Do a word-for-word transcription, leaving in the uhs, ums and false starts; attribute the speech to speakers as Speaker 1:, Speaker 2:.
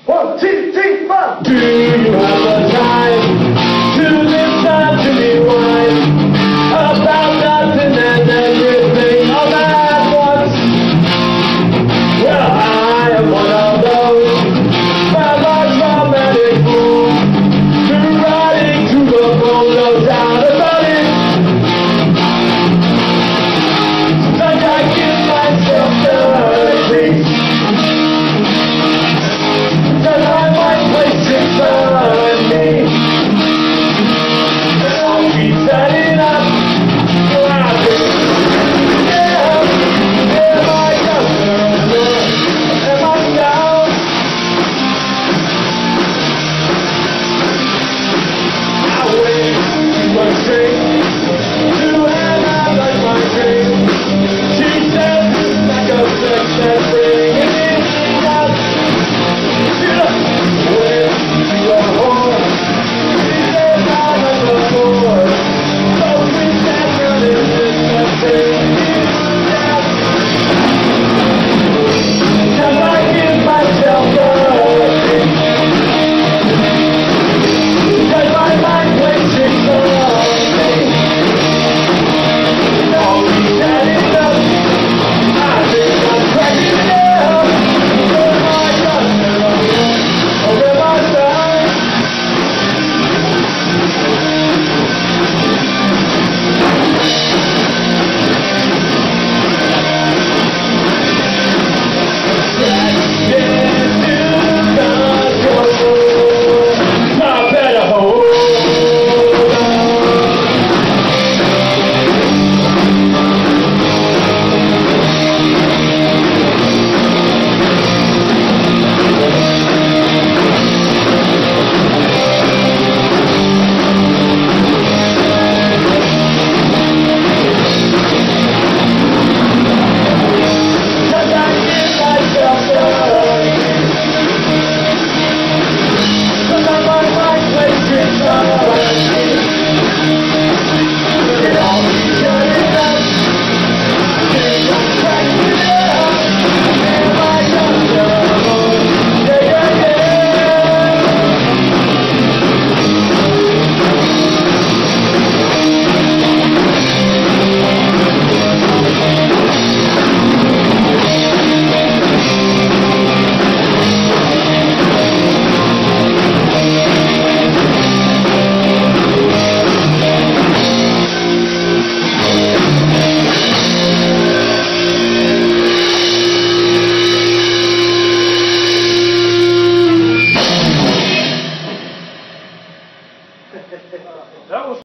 Speaker 1: One, two, three, four. Do you have the time to listen to me whine about nothing and everything all at once? Well, I am one of those melodramatic fools who riding to the bone knows how to run it. Sometimes I give myself the peace.
Speaker 2: That was